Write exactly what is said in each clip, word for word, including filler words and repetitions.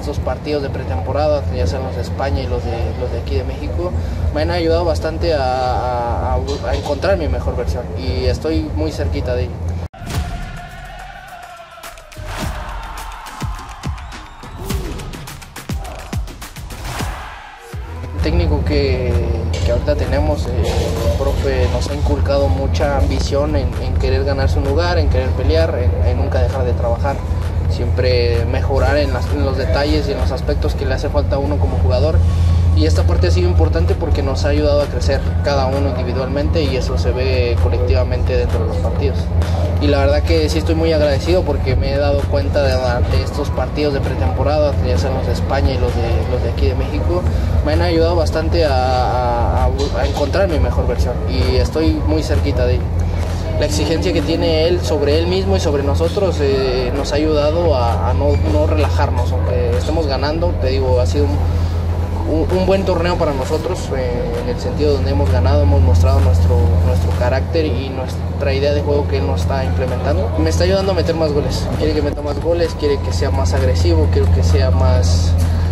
estos partidos de pretemporada, ya sean los de España y los de, los de aquí de México, me han ayudado bastante a, a, a encontrar mi mejor versión y estoy muy cerquita de ello. El técnico que, que ahorita tenemos, eh, el profe, nos ha inculcado mucha ambición en, en querer ganarse un lugar, en querer pelear, en, en nunca dejar de trabajar, siempre mejorar en, las, en los detalles y en los aspectos que le hace falta a uno como jugador. Y esta parte ha sido importante porque nos ha ayudado a crecer cada uno individualmente y eso se ve colectivamente dentro de los partidos. Y la verdad que sí estoy muy agradecido porque me he dado cuenta de, de estos partidos de pretemporada, ya sean los de España y los de, los de aquí de México, me han ayudado bastante a, a, a encontrar mi mejor versión y estoy muy cerquita de ello. La exigencia que tiene él sobre él mismo y sobre nosotros eh, nos ha ayudado a, a no, no relajarnos, aunque estemos ganando. Te digo, ha sido un, un, un buen torneo para nosotros, eh, en el sentido donde hemos ganado, hemos mostrado nuestro, nuestro carácter y nuestra idea de juego que él nos está implementando. Me está ayudando a meter más goles, quiere que meta más goles, quiere que sea más agresivo, quiere que sea más,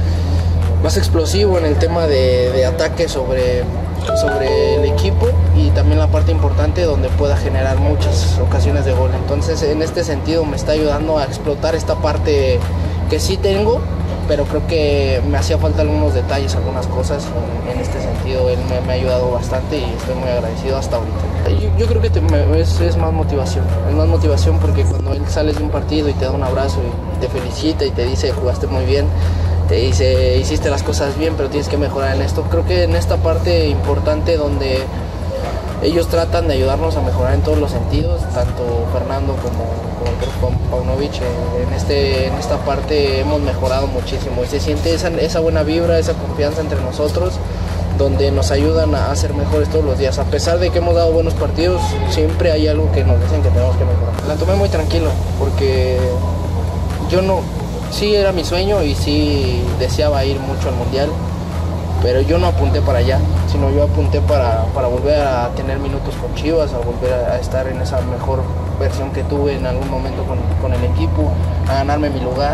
más explosivo en el tema de, de ataque sobre... sobre el equipo y también la parte importante donde pueda generar muchas ocasiones de gol. Entonces en este sentido me está ayudando a explotar esta parte que sí tengo, pero creo que me hacía falta algunos detalles, algunas cosas. En este sentido él me, me ha ayudado bastante y estoy muy agradecido hasta ahorita. Yo, yo creo que te, es, es más motivación, es más motivación porque cuando él sales de un partido y te da un abrazo y te felicita y te dice jugaste muy bien, te dice hiciste las cosas bien pero tienes que mejorar en esto. Creo que en esta parte importante donde ellos tratan de ayudarnos a mejorar en todos los sentidos, tanto Fernando como, como Paunovic, en, este, en esta parte hemos mejorado muchísimo y se siente esa, esa buena vibra, esa confianza entre nosotros, donde nos ayudan a ser mejores todos los días. A pesar de que hemos dado buenos partidos, siempre hay algo que nos dicen que tenemos que mejorar. La tomé muy tranquilo porque yo no... Sí era mi sueño y sí deseaba ir mucho al Mundial, pero yo no apunté para allá, sino yo apunté para, para volver a tener minutos con Chivas, a volver a, a estar en esa mejor versión que tuve en algún momento con, con el equipo, a ganarme mi lugar,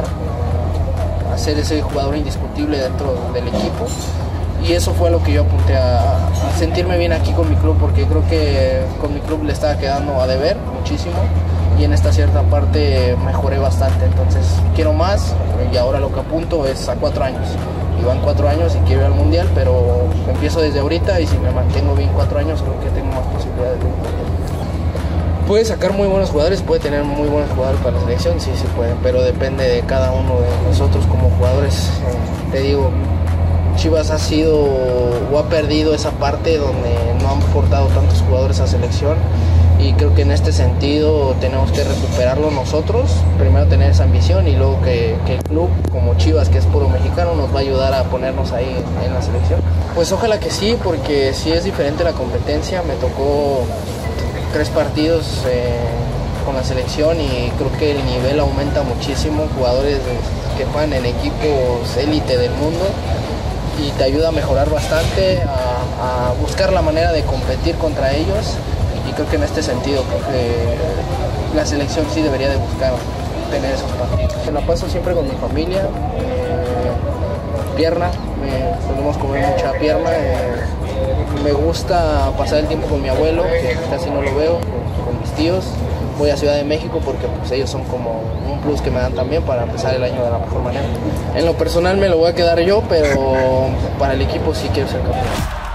a ser ese jugador indiscutible dentro del equipo. Y eso fue lo que yo apunté, a, a sentirme bien aquí con mi club, porque creo que con mi club le estaba quedando a deber muchísimo. Y en esta cierta parte mejoré bastante, entonces quiero más y ahora lo que apunto es a cuatro años. Y van cuatro años y quiero ir al Mundial, pero empiezo desde ahorita y si me mantengo bien cuatro años creo que tengo más posibilidades de ir al Mundial. Puede sacar muy buenos jugadores, puede tener muy buenos jugadores para la selección, sí, sí puede, pero depende de cada uno de nosotros como jugadores. Eh, te digo, Chivas ha sido o ha perdido esa parte donde no han portado tantos jugadores a selección. Y creo que en este sentido tenemos que recuperarlo nosotros, primero tener esa ambición y luego que, que el club como Chivas, que es puro mexicano, nos va a ayudar a ponernos ahí en, en la selección. Pues ojalá que sí, porque sí es diferente la competencia, me tocó tres partidos eh, con la selección y creo que el nivel aumenta muchísimo, jugadores que juegan en equipos élite del mundo y te ayuda a mejorar bastante, a, a buscar la manera de competir contra ellos. Y creo que en este sentido creo que la selección sí debería de buscar tener esos partidos. Me la paso siempre con mi familia, eh, pierna, me solemos comer mucha pierna, eh, me gusta pasar el tiempo con mi abuelo, que casi no lo veo, con, con mis tíos. Voy a Ciudad de México porque pues, ellos son como un plus que me dan también para empezar el año de la mejor manera. En lo personal me lo voy a quedar yo, pero para el equipo sí quiero ser campeón.